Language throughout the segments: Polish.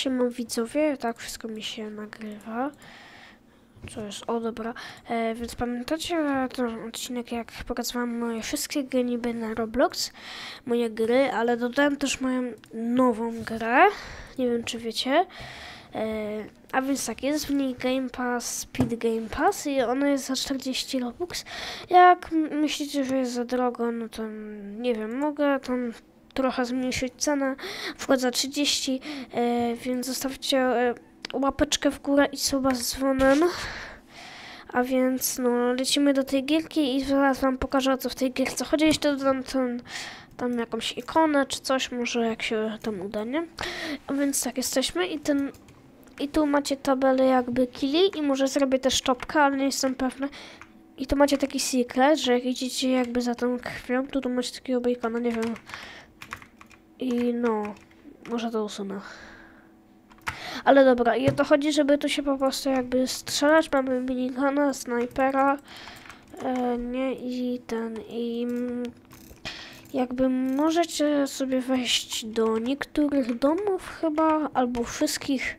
Siema widzowie, tak wszystko mi się nagrywa. Co jest? O dobra. Więc pamiętacie ten odcinek, jak pokazywałam moje wszystkie gry niby na Roblox? Moje gry, ale dodałem też moją nową grę. Nie wiem czy wiecie. A więc tak, jest w niej Game Pass, Speed Game Pass i ona jest za 40 Robux. Jak myślicie, że jest za drogo, no to nie wiem, mogę tam trochę zmniejszyć cenę, wkład za 30, więc zostawcie łapeczkę w górę i suba z dzwonem. A więc no, lecimy do tej gierki i zaraz wam pokażę, o co w tej gierce chodzi. Jeszcze dodam tam jakąś ikonę czy coś, może jak się tam uda, nie? A więc tak, jesteśmy i tu macie tabelę jakby killi i może zrobię też czopkę, ale nie jestem pewna. I tu macie taki secret, że jak idziecie jakby za tą krwią, to tu macie takiego bacona, nie wiem. I no, może to usunę. Ale dobra, i o to chodzi, żeby tu się po prostu jakby strzelać. Mamy minigana, snajpera, nie, i jakby możecie sobie wejść do niektórych domów chyba, albo wszystkich.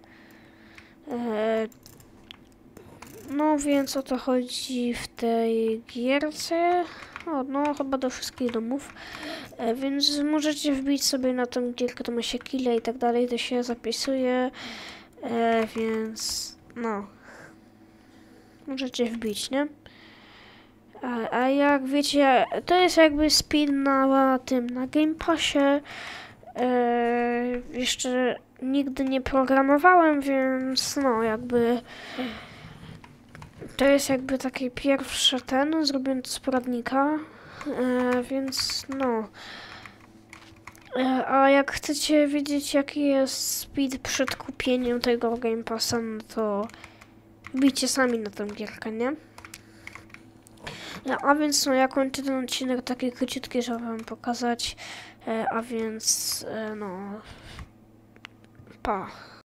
No więc o to chodzi w tej gierce. O, no chyba do wszystkich domów. Więc możecie wbić sobie na tą gierkę, to ma się kile i tak dalej, to się zapisuje. Więc no. Możecie wbić, nie? A jak wiecie, to jest jakby speed na tym, na Game Passie. Jeszcze nigdy nie programowałem, więc no jakby to jest jakby taki pierwszy zrobiłem to z poradnika, więc no. A jak chcecie wiedzieć, jaki jest speed przed kupieniem tego Game Passa, no to wbijcie sami na tę gierkę, nie? A więc no, ja kończę ten odcinek taki króciutki, żeby wam pokazać, a więc no, pa.